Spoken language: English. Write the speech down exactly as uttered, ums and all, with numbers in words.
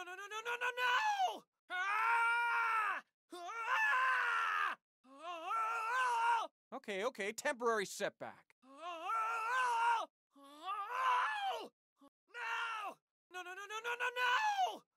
no, no, no, no, no, no, no! Ah! Ah! Ah! Okay, okay, temporary setback. Ah! Ah! No! No, no, no, no, no, no, no!